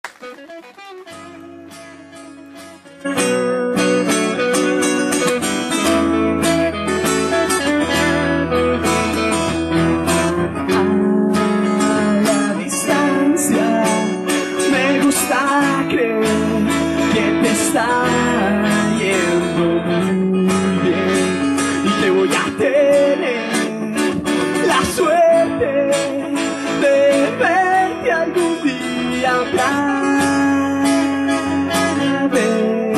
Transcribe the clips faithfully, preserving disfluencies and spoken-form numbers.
Está yendo muy bien y que voy a tener la suerte de verte algún día otra vez.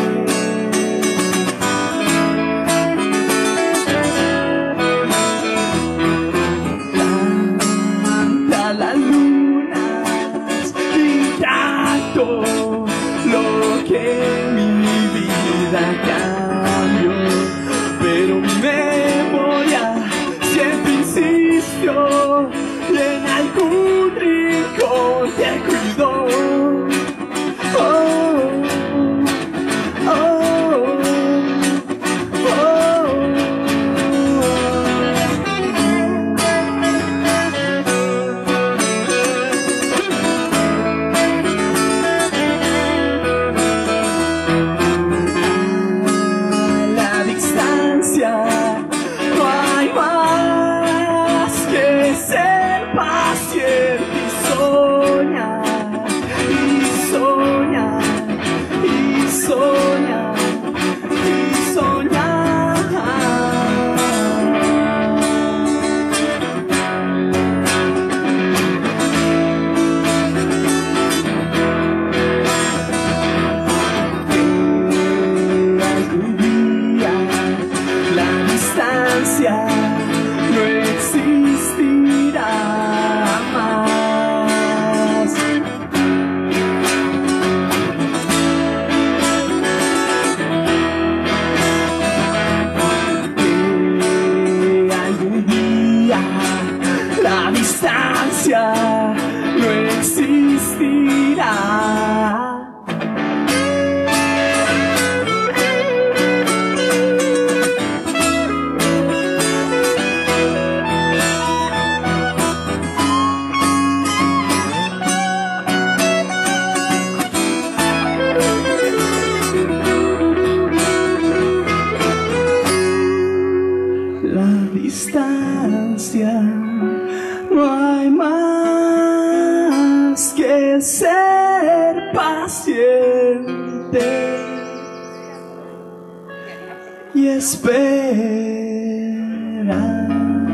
Canta las lunas y tanto lo que mi vida cambió, pero mi memoria siempre insistió y en algún rincón te cuidó. Oh, oh, oh, no hay más que ser paciente y soñar, y soñar, y soñar, y soñar. Que algún día la distancia no existirá más. Que algún día la distancia no existirá. La distancia, no hay más que ser paciente y esperar.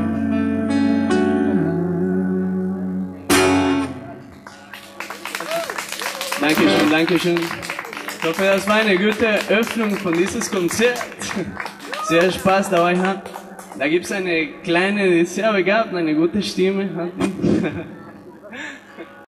Dankeschön, Dankeschön. Ich hoffe, das war eine gute Öffnung von dieses Konzert. Sehr Spaß dabei hat. Da gibt es eine kleine, die sehr begabt, eine gute Stimme hat.